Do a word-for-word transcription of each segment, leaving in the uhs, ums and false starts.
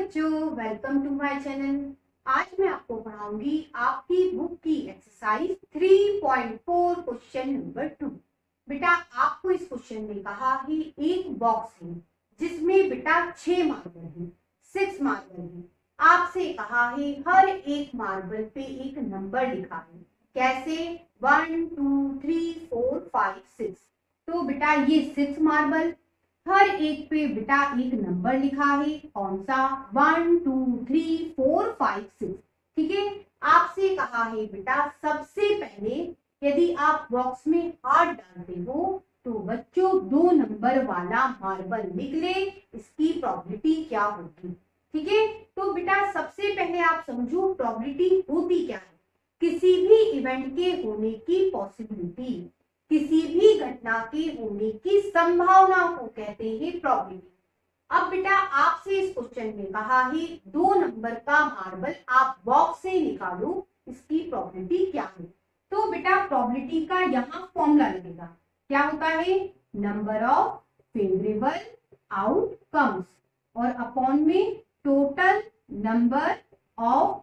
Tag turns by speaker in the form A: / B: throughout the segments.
A: बच्चों, welcome to my channel. आज मैं आपको पढ़ाऊंगी आपकी बुक की exercise three point four question number two. बेटा आपको इस क्वेश्चन में कहा है एक बॉक्स है जिसमें बेटा छह मार्बल है, सिक्स मार्बल है। आपसे कहा है हर एक मार्बल पे एक नंबर लिखा है। कैसे? One two three four five six. तो बेटा ये सिक्स मार्बल, हर एक पे बेटा एक नंबर लिखा है। कौन सा? One two three four five six. ठीक है। आपसे कहा है बेटा सबसे पहले यदि आप बॉक्स में हाथ डालते हो तो बच्चों दो नंबर वाला मार्बल निकले, इसकी प्रोबेबिलिटी क्या होगी। ठीक है। तो बेटा सबसे पहले आप समझो प्रोबेबिलिटी होती क्या है। किसी भी इवेंट के होने की पॉसिबिलिटी, किसी भी घटना के होने की संभावना को कहते हैं प्रोबेबिलिटी। अब बेटा आपसे इस क्वेश्चन में कहा है दो नंबर का मार्बल आप बॉक्स से निकालो, इसकी प्रोबेबिलिटी क्या है। तो बेटा प्रोबेबिलिटी का यहाँ फॉर्मूला लगेगा। क्या होता है? नंबर ऑफ फेवरेबल आउटकम्स और अपॉन में टोटल नंबर ऑफ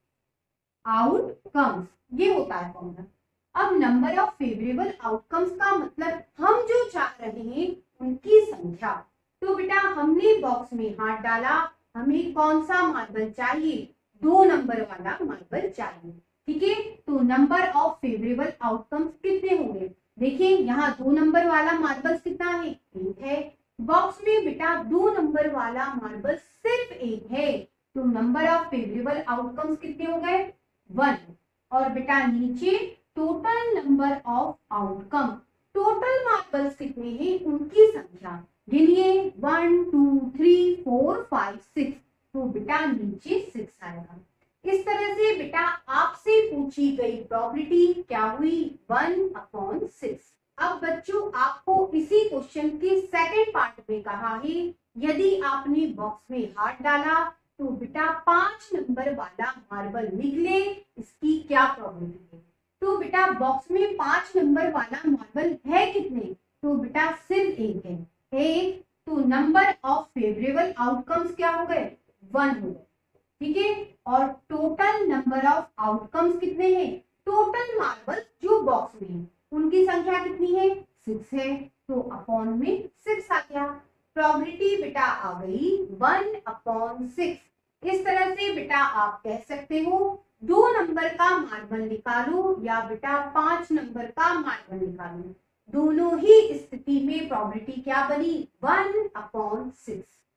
A: आउटकम्स, ये होता है फॉर्मूला। अब नंबर ऑफ फेवरेबल आउटकम्स का मतलब हम जो चाह रहे हैं उनकी संख्या। तो बेटा हमने बॉक्स में हाथ डाला, हमें कौन सा मार्बल चाहिए? दो नंबर वाला मार्बल चाहिए। ठीक है। तो नंबर ऑफ फेवरेबल आउटकम्स कितने होंगे? देखिए यहाँ दो नंबर वाला मार्बल कितना है? एक है। बॉक्स में बेटा दो नंबर वाला मार्बल सिर्फ एक है, तो नंबर ऑफ फेवरेबल आउटकम्स कितने हो गए? वन। और बेटा नीचे total number of outcome, total marbles कितने हैं उनकी संख्या गिनिए। One two three four five six. तो बेटा नीचे सिक्स आएगा। इस तरह से बेटा आपसे पूछी गई प्रोबेबिलिटी क्या हुई? One upon six. अब बच्चों आपको इसी क्वेश्चन के सेकंड पार्ट में कहा है यदि आपने बॉक्स में हाथ डाला तो बेटा पांच नंबर वाला मार्बल निकले, इसकी क्या प्रोबेबिलिटी है। तो बेटा बॉक्स में पांच नंबर वाला मार्बल है कितने? तो बेटा सिर्फ एक है, एक। तो नंबर ऑफ फेवरेबल आउटकम्स क्या हो गए? वन हो गए। ठीक है। और टोटल नंबर ऑफ आउटकम्स कितने हैं? टोटल मार्बल जो बॉक्स में है उनकी संख्या कितनी है? सिक्स है। तो अपॉन में सिक्स आ गया। प्रोबेबिलिटी बेटा आ गई वन अपॉन सिक्स। इस तरह से बेटा आप कह सकते हो दो नंबर का मार्बल निकालो या बेटा पांच नंबर का मार्बल निकालो, दोनों ही स्थिति में प्रोबेबिलिटी क्या बनी? One upon six.